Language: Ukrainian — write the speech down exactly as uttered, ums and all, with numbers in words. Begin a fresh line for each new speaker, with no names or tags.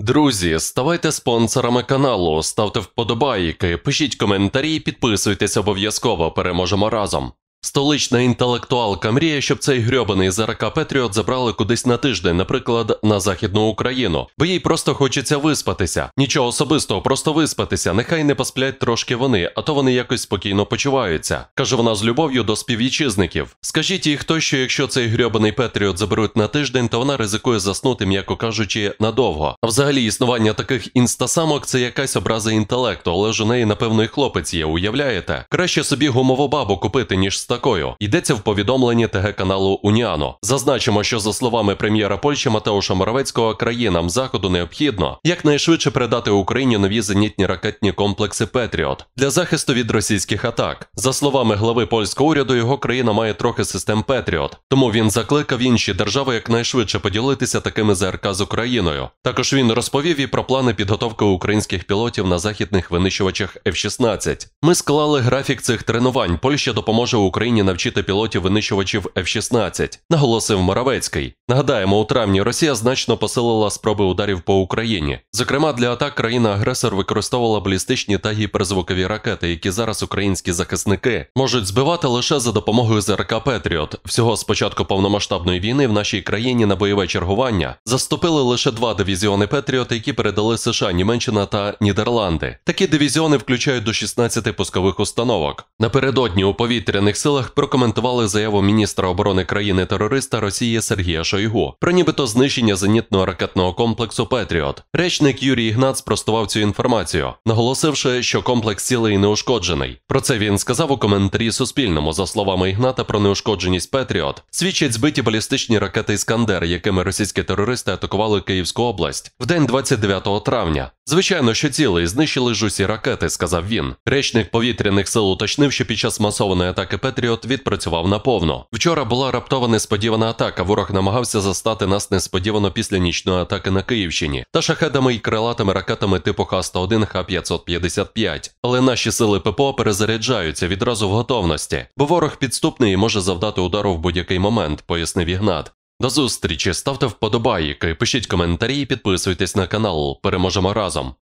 Друзі, ставайте спонсорами каналу, ставте вподобайки, пишіть коментарі, підписуйтесь обов'язково, переможемо разом. Столична інтелектуалка мріє, щоб цей грьобаний ЗРК Петріот забрали кудись на тиждень, наприклад, на Західну Україну, бо їй просто хочеться виспатися. Нічого особистого, просто виспатися, нехай не посплять трошки вони, а то вони якось спокійно почуваються. Каже вона з любов'ю до співвітчизників. Скажіть їй хто, що якщо цей грьобаний Петріот заберуть на тиждень, то вона ризикує заснути, м'яко кажучи, надовго. А взагалі існування таких інстасамок – це якась образа інтелекту, але ж у неї, напевно, і хлопець є, уявляєте? Краще собі гумову бабу купити, ніж такою. Йдеться в повідомленні ТГ-каналу Уніано. Зазначимо, що за словами прем'єра Польщі Матеуша Моравецького, країнам Заходу необхідно якнайшвидше передати Україні нові зенітні ракетні комплекси Петріот для захисту від російських атак. За словами глави польського уряду, його країна має трохи систем Петріот, тому він закликав інші держави якнайшвидше поділитися такими ЗРК з Україною. Також він розповів і про плани підготовки українських пілотів на західних винищувачах Ф шістнадцять. Ми склали графік цих тренувань. Польща допоможе Україні Україні навчити пілотів винищувачів Ф шістнадцять, наголосив Моравецький. Нагадаємо, у травні Росія значно посилила спроби ударів по Україні. Зокрема, для атак країна-агресор використовувала балістичні та гіперзвукові ракети, які зараз українські захисники можуть збивати лише за допомогою ЗРК Петріот. Всього з початку повномасштабної війни в нашій країні на бойове чергування заступили лише два дивізіони Петріот, які передали США, Німеччина та Нідерланди. Такі дивізіони включають до шістнадцяти пускових установок. Напередодні у повітряних силах прокоментували заяву міністра оборони країни-терориста Росії Сергія Шойгу про нібито знищення зенітного ракетного комплексу Петріот. Речник Юрій Ігнат спростував цю інформацію, наголосивши, що комплекс цілий і неушкоджений. Про це він сказав у коментарі Суспільному. За словами Ігната, про неушкодженість Петріот свідчать збиті балістичні ракети «Іскандер», якими російські терористи атакували Київську область в день двадцять дев'ятого травня. Звичайно, що цілий, знищили ж усі ракети, сказав він. Речник повітряних сил уточнив, що під час масованої атаки Петріот відпрацював наповно. Вчора була раптова несподівана атака, ворог намагався застати нас несподівано після нічної атаки на Київщині та шахедами і крилатими ракетами типу Х сто один, Х п'ятсот п'ятдесят п'ять. Але наші сили ППО перезаряджаються відразу в готовності, бо ворог підступний і може завдати удару в будь-який момент, пояснив Ігнат. До зустрічі, ставте вподобайки, пишіть коментарі і підписуйтесь на канал, переможемо разом.